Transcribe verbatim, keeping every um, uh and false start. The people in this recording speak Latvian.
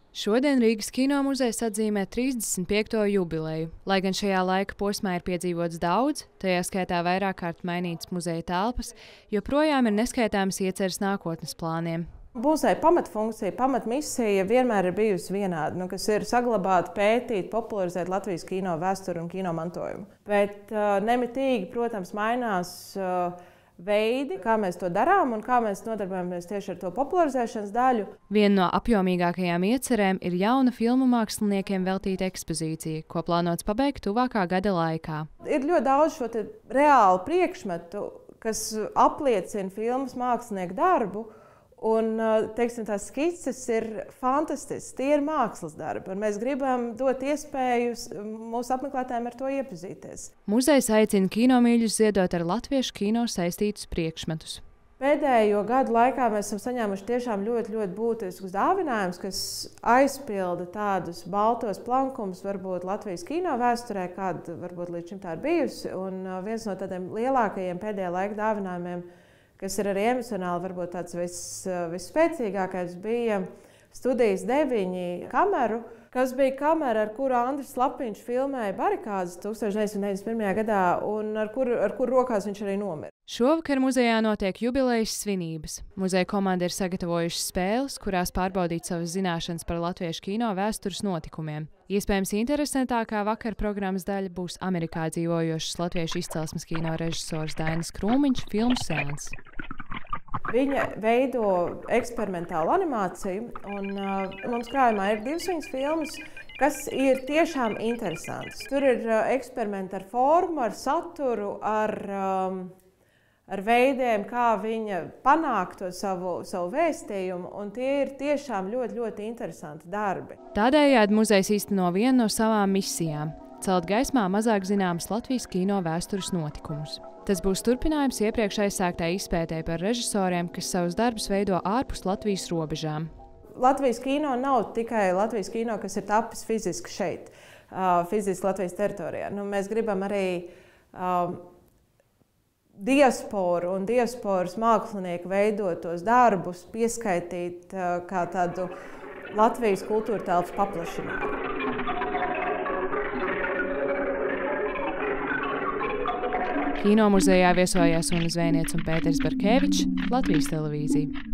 Šodien Rīgas kino muzejs atzīmē trīsdesmit piekto jubileju. Lai gan šajā laika posmā ir piedzīvots daudz, tajā skaitā vairāk kārt mainītas muzeja telpas, joprojām ir neskaitāmas ieceres nākotnes plāniem. Muzeja pamatfunkcija, pamatmisija vienmēr ir bijusi vienāda, nu, kas ir saglabāt, pētīt, popularizēt Latvijas kino vēsturi un kino mantojumu. Bet uh, nemitīgi, protams, mainās uh, veidi, kā mēs to darām un kā mēs nodarbojamies tieši ar to popularizēšanas daļu. Viena no apjomīgākajām iecerēm ir jauna filmu māksliniekiem veltīta ekspozīcija, ko plānots pabeigt tuvākā gada laikā. Ir ļoti daudz šo te reālu priekšmetu, kas apliecina filmas mākslinieku darbu. Un, teiksim, tās skices ir fantastiskas, tie ir mākslas darbi, un mēs gribam dot iespēju mūsu apmeklētājiem ar to iepazīties. Muzejs aicina kinomīļus ziedot ar latviešu kino saistītus priekšmetus. Pēdējo gadu laikā mēs esam saņēmuši tiešām ļoti, ļoti būtiskus dāvinājumus, kas aizpilda tādus baltos plankumus, varbūt Latvijas kino vēsturē, kāda varbūt līdz šim tā ir bijusi, un viens no tādiem lielākajiem pēdējā laika dāvinājumiem, kas ir arī emocionāli varbūt tāds vis, visspēcīgākais, bija Studijas deviņi kameru, kas bija kamera, ar kuru Andris Lapiņš filmēja Barikādas tusenč deviņsimt deviņdesmit pirmajā gadā, un ar kuru, ar kuru rokās viņš arī nomira. Šovakar muzejā notiek jubilejas svinības. Muzeja komanda ir sagatavojuši spēles, kurās pārbaudīt savas zināšanas par latviešu kino vēstures notikumiem. Iespējams, interesantākā vakara programmas daļa būs Amerikā dzīvojošas latviešu izcelsmes kino režisors Dainis Krūmiņš filmu seans. Viņa veido eksperimentālu animāciju, un uh, mums krājumā ir divas viņas filmas, kas ir tiešām interesantas. Tur ir uh, eksperimenti ar formu, ar saturu, ar, um, ar veidiem, kā viņa panāk to savu, savu vēstījumu, un tie ir tiešām ļoti, ļoti interesanti darbi. Tādējādi muzejs īsteno vienu no savām misijām – celt gaismā mazāk zināmas Latvijas kino vēstures notikumus. Tas būs turpinājums iepriekš aizsāktai izpētē par režisoriem, kas savus darbus veido ārpus Latvijas robežām. Latvijas kino nav tikai Latvijas kino, kas ir tapis fiziski šeit, uh, fiziski Latvijas teritorijā. Nu, mēs gribam arī uh, diasporu un diasporas mākslinieku veidotos darbus pieskaitīt uh, kā tādu Latvijas kultūra telpas paplašinājumu. Kino muzejā viesojās Una Zvejniece un Pēters Barkevičs, Latvijas televīzija.